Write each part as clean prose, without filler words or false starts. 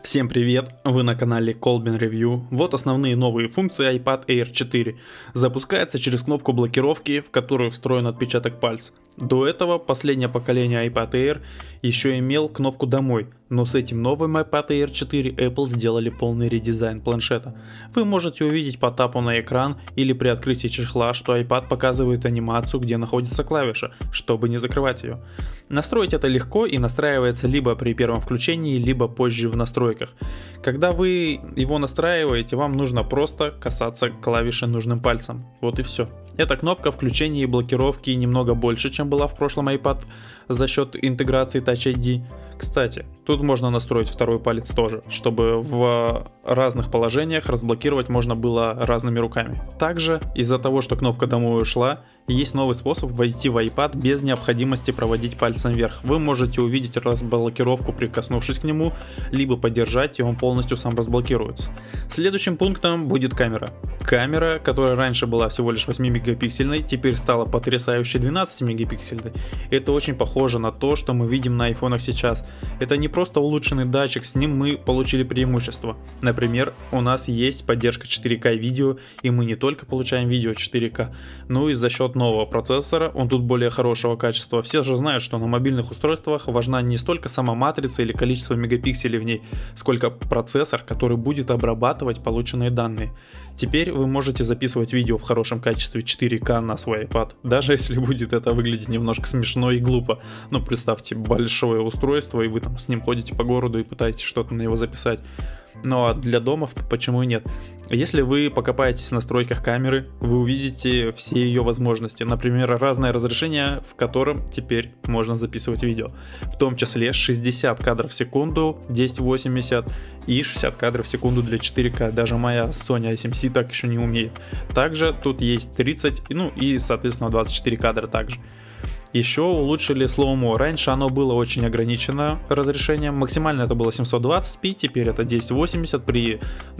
Всем привет, вы на канале Kolbin Review. Вот основные новые функции iPad Air 4. Запускается через кнопку блокировки, в которую встроен отпечаток пальца. До этого последнее поколение iPad Air еще имел кнопку «Домой», но с этим новым iPad Air 4 Apple сделали полный редизайн планшета. Вы можете увидеть по тапу на экран или при открытии чехла, что iPad показывает анимацию, где находится клавиша, чтобы не закрывать ее. Настроить это легко и настраивается либо при первом включении, либо позже в настройках. Когда вы его настраиваете, вам нужно просто касаться клавиши нужным пальцем. Вот и все. Эта кнопка включения и блокировки немного больше, чем была в прошлом iPad за счет интеграции Touch ID. Кстати, тут можно настроить второй палец тоже, чтобы в разных положениях разблокировать можно было разными руками. Также из-за того, что кнопка «Домой» ушла, есть новый способ войти в iPad без необходимости проводить пальцем вверх. Вы можете увидеть разблокировку, прикоснувшись к нему, либо подержать, и он полностью сам разблокируется. Следующим пунктом будет камера. Камера, которая раньше была всего лишь 8 мегапиксельной, теперь стала потрясающей 12 мегапиксельной. Это очень похоже на то, что мы видим на айфонах сейчас. Это не просто улучшенный датчик, с ним мы получили преимущество. Например, у нас есть поддержка 4К видео, и мы не только получаем видео 4К, но и за счет нового процессора, он тут более хорошего качества. Все же знают, что на мобильных устройствах важна не столько сама матрица или количество мегапикселей в ней, сколько процессор, который будет обрабатывать полученные данные. Теперь вы можете записывать видео в хорошем качестве 4К на свой iPad, даже если будет это выглядеть немножко смешно и глупо. Но представьте большое устройство, и вы там с ним ходите по городу и пытаетесь что-то на него записать. Ну а для домов почему и нет? Если вы покопаетесь в настройках камеры, вы увидите все ее возможности. Например, разное разрешение, в котором теперь можно записывать видео. В том числе 60 кадров в секунду, 1080 и 60 кадров в секунду для 4К. Даже моя Sony A7C так еще не умеет. Также тут есть 30, ну и соответственно 24 кадра также. Еще улучшили слоумо. Раньше оно было очень ограничено разрешением. Максимально это было 720p, теперь это 1080 при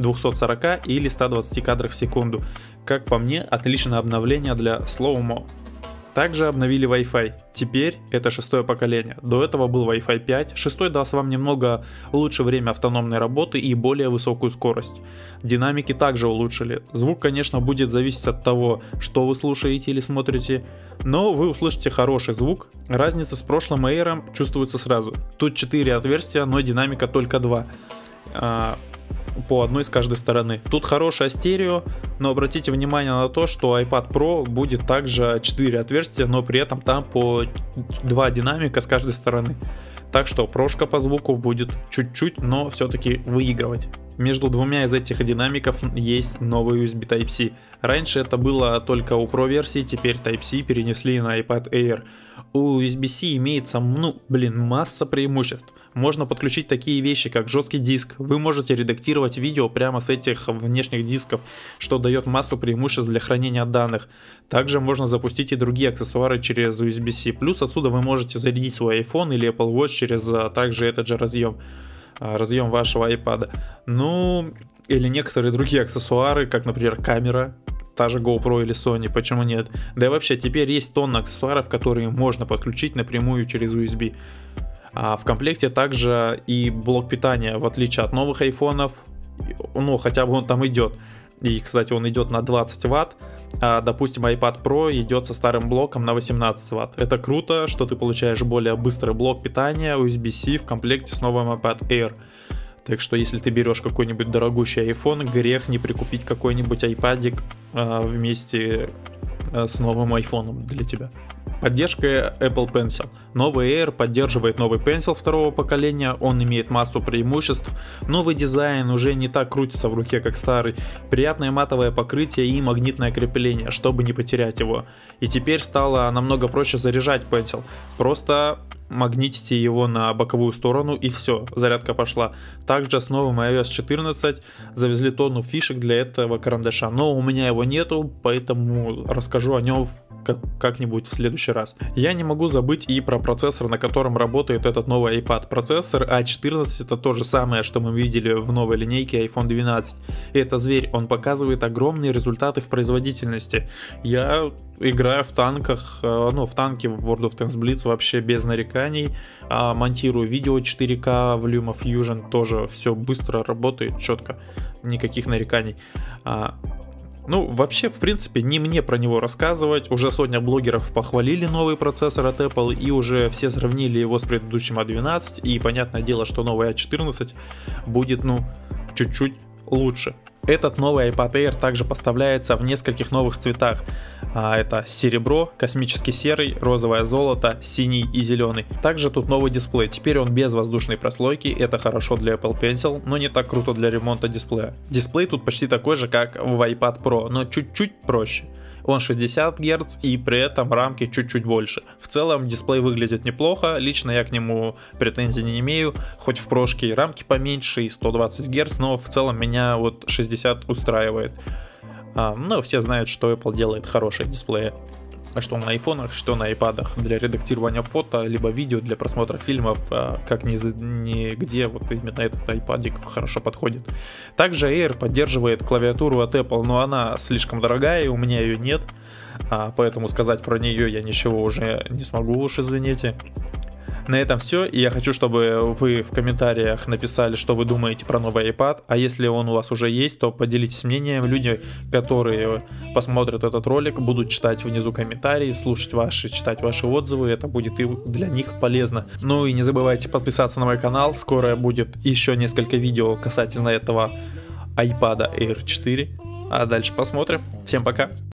240 или 120 кадрах в секунду. Как по мне, отличное обновление для слоумо. Также обновили Wi-Fi. Теперь это 6-е поколение. До этого был Wi-Fi 5. 6-й даст вам немного лучше время автономной работы и более высокую скорость. Динамики также улучшили. Звук, конечно, будет зависеть от того, что вы слушаете или смотрите, но вы услышите хороший звук. Разница с прошлым Air чувствуется сразу. Тут 4 отверстия, но динамика только 2. По одной с каждой стороны. Тут хорошее стерео, но обратите внимание на то, что iPad Pro будет также 4 отверстия, но при этом там по 2 динамика с каждой стороны. Так что прошка по звуку будет чуть-чуть, но все-таки выигрывать. Между двумя из этих динамиков есть новый USB Type-C. Раньше это было только у Pro версии, теперь Type-C перенесли на iPad Air. У USB-C имеется, масса преимуществ. Можно подключить такие вещи, как жесткий диск. Вы можете редактировать видео прямо с этих внешних дисков, что дает массу преимуществ для хранения данных. Также можно запустить и другие аксессуары через USB-C. Плюс отсюда вы можете зарядить свой iPhone или Apple Watch через также этот же разъем вашего iPad. Ну, или некоторые другие аксессуары, как, например, камера, та же GoPro или Sony, почему нет? Да и вообще, теперь есть тонна аксессуаров, которые можно подключить напрямую через USB. А в комплекте также и блок питания, в отличие от новых айфонов, ну, хотя бы он там идет. И, кстати, он идет на 20 Вт, а, допустим, iPad Pro идет со старым блоком на 18 Вт. Это круто, что ты получаешь более быстрый блок питания USB-C в комплекте с новым iPad Air. Так что, если ты берешь какой-нибудь дорогущий iPhone, грех не прикупить какой-нибудь iPadик вместе с новым iPhone для тебя. Поддержка Apple Pencil. Новый Air поддерживает новый Pencil второго поколения, он имеет массу преимуществ. Новый дизайн уже не так крутится в руке, как старый. Приятное матовое покрытие и магнитное крепление, чтобы не потерять его. И теперь стало намного проще заряжать Pencil. Просто магнитите его на боковую сторону и все, зарядка пошла. Также с новым iOS 14 завезли тонну фишек для этого карандаша, но у меня его нету, поэтому расскажу о нем как-нибудь в следующий раз. Я не могу забыть и про процессор, на котором работает этот новый iPad. Процессор A14 это то же самое, что мы видели в новой линейке iPhone 12. И это зверь, он показывает огромные результаты в производительности. Я играю в танках, в танке в World of Tanks Blitz вообще без нареканий. нареканий. Монтирую видео 4К в LumaFusion, тоже все быстро работает, четко, никаких нареканий. Ну, вообще, в принципе, не мне про него рассказывать. Уже сотня блогеров похвалили новый процессор от Apple, и уже все сравнили его с предыдущим A12, и понятное дело, что новый A14 будет, ну, чуть-чуть лучше. Этот новый iPad Air также поставляется в нескольких новых цветах. Это серебро, космический серый, розовое золото, синий и зеленый. Также тут новый дисплей. Теперь он без воздушной прослойки. Это хорошо для Apple Pencil, но не так круто для ремонта дисплея. Дисплей тут почти такой же, как в iPad Pro, но чуть-чуть проще. Он 60 Гц и при этом рамки чуть-чуть больше. В целом дисплей выглядит неплохо, лично я к нему претензий не имею, хоть в прошке рамки поменьше и 120 Гц, но в целом меня вот 60 устраивает. Но все знают, что Apple делает хорошие дисплеи. Что на айфонах, что на айпадах для редактирования фото, либо видео, для просмотра фильмов, как нигде вот именно этот айпадик хорошо подходит. Также Air поддерживает клавиатуру от Apple, но она слишком дорогая, и у меня ее нет, поэтому сказать про нее я ничего уже не смогу, уж извините. На этом все, и я хочу, чтобы вы в комментариях написали, что вы думаете про новый iPad, а если он у вас уже есть, то поделитесь мнением. Люди, которые посмотрят этот ролик, будут читать внизу комментарии, слушать ваши, читать ваши отзывы, это будет и для них полезно. Ну и не забывайте подписаться на мой канал, скоро будет еще несколько видео касательно этого iPad Air 4, а дальше посмотрим. Всем пока!